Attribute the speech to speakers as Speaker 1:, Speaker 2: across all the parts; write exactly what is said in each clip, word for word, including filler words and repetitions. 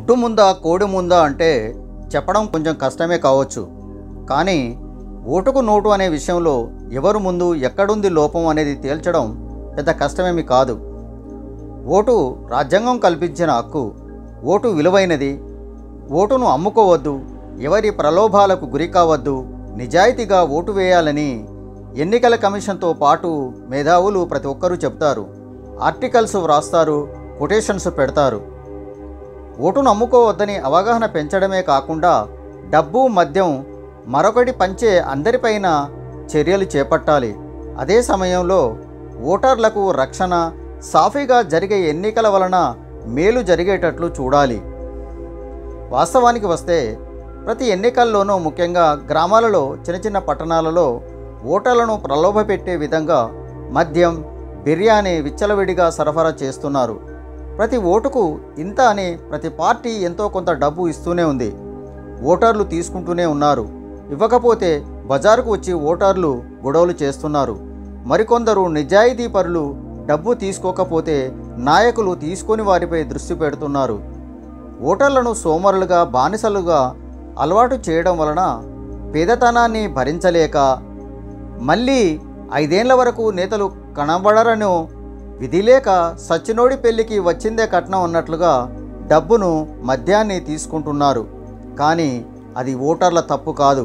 Speaker 1: గుడ్డు ముందా కోడి ముందా అంటే చెప్పడం కొంచెం కష్టమే కావచ్చు. కానీ ఓటుకు నోటు అనే విషయంలో ఎవరు ముందు ఎక్కడుంది లోపం అనేది తేల్చడం పెద్ద కష్టమేమి కాదు. ఓటు రాజ్యాంగం కల్పించిన హక్కు. ఓటు విలువైనది. ఓటును అమ్ముకోవద్దు, ఎవరి ప్రలోభాలకు గురి కావద్దు, నిజాయితీగా ఓటు వేయాలని ఎన్నికల కమిషన్తో పాటు మేధావులు ప్రతి ఒక్కరూ చెప్తారు. ఆర్టికల్స్ వ్రాస్తారు, కొటేషన్స్ పెడతారు. ఓటును అమ్ముకోవద్దని అవగాహన పెంచడమే కాకుండా డబ్బు, మద్యం మరొకటి పంచే అందరిపైన చర్యలు చేపట్టాలి. అదే సమయంలో ఓటర్లకు రక్షణ, సాఫీగా జరిగే ఎన్నికల వలన మేలు జరిగేటట్లు చూడాలి. వాస్తవానికి వస్తే ప్రతి ఎన్నికల్లోనూ, ముఖ్యంగా గ్రామాలలో, చిన్న చిన్న పట్టణాలలో ఓటర్లను ప్రలోభపెట్టే విధంగా మద్యం, బిర్యానీ విచ్చలవిడిగా సరఫరా చేస్తున్నారు. ప్రతి ఓటుకు ఇంత అని ప్రతి పార్టీ ఎంతో కొంత డబ్బు ఇస్తూనే ఉంది. ఓటర్లు తీసుకుంటూనే ఉన్నారు. ఇవ్వకపోతే బజారుకు వచ్చి ఓటర్లు గొడవలు చేస్తున్నారు. మరికొందరు నిజాయితీ పరులు డబ్బు తీసుకోకపోతే నాయకులు తీసుకొని వారిపై దృష్టి పెడుతున్నారు. ఓటర్లను సోమరులుగా, బానిసలుగా అలవాటు చేయడం వలన పేదతనాన్ని భరించలేక మళ్ళీ ఐదేళ్ల వరకు నేతలు కనబడరను విధిలేక సచ్చినోడి పెళ్లికి వచ్చిందే కట్నం అన్నట్లుగా డబ్బును, మద్యాన్ని తీసుకుంటున్నారు. కానీ అది ఓటర్ల తప్పు కాదు.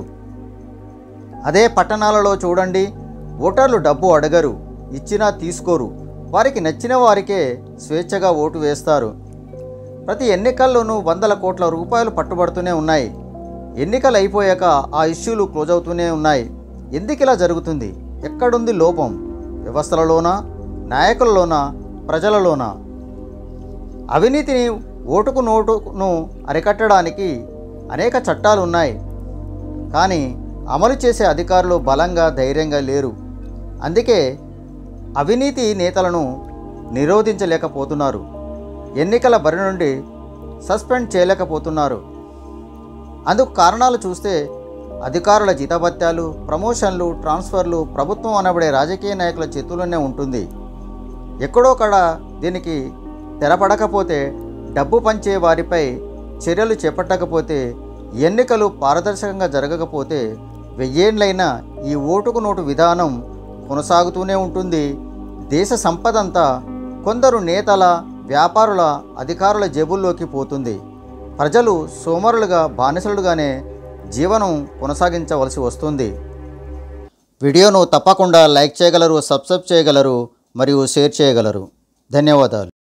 Speaker 1: అదే పట్టణాలలో చూడండి, ఓటర్లు డబ్బు అడగరు, ఇచ్చినా తీసుకోరు. వారికి నచ్చిన వారికే స్వేచ్ఛగా ఓటు వేస్తారు. ప్రతి ఎన్నికల్లోనూ వందల కోట్ల రూపాయలు పట్టుబడుతూనే ఉన్నాయి. ఎన్నికలు అయిపోయాక ఆ ఇష్యూలు క్లోజ్ అవుతూనే ఉన్నాయి. ఎందుకు ఇలా జరుగుతుంది? ఎక్కడుంది లోపం? వ్యవస్థలలోనా, నాయకులలోనా, ప్రజలలోనా? అవినీతిని, ఓటుకు నోటును అరికట్టడానికి అనేక చట్టాలు ఉన్నాయి. కానీ అమలు చేసే అధికారులు బలంగా, ధైర్యంగా లేరు. అందుకే అవినీతి నేతలను నిరోధించలేకపోతున్నారు. ఎన్నికల బరి నుండి సస్పెండ్ చేయలేకపోతున్నారు. అందుకు కారణాలు చూస్తే అధికారుల జీతభత్యాలు, ప్రమోషన్లు, ట్రాన్స్ఫర్లు ప్రభుత్వం అనబడే రాజకీయ నాయకుల చేతుల్లోనే ఉంటుంది. ఎక్కడోకడ దీనికి తెరపడకపోతే, డబ్బు పంచే వారిపై చర్యలు చేపట్టకపోతే, ఎన్నికలు పారదర్శకంగా జరగకపోతే వెయ్యేండ్లైనా ఈ ఓటుకు నోటు విధానం కొనసాగుతూనే ఉంటుంది. దేశ సంపదంతా కొందరు నేతల, వ్యాపారుల, అధికారుల జేబుల్లోకి పోతుంది. ప్రజలు సోమరులుగా, బానిసలుగానే జీవనం కొనసాగించవలసి వస్తుంది. వీడియోను తప్పకుండా లైక్ చేయగలరు, సబ్స్క్రైబ్ చేయగలరు మరియు షేర్ చేయగలరు. ధన్యవాదాలు.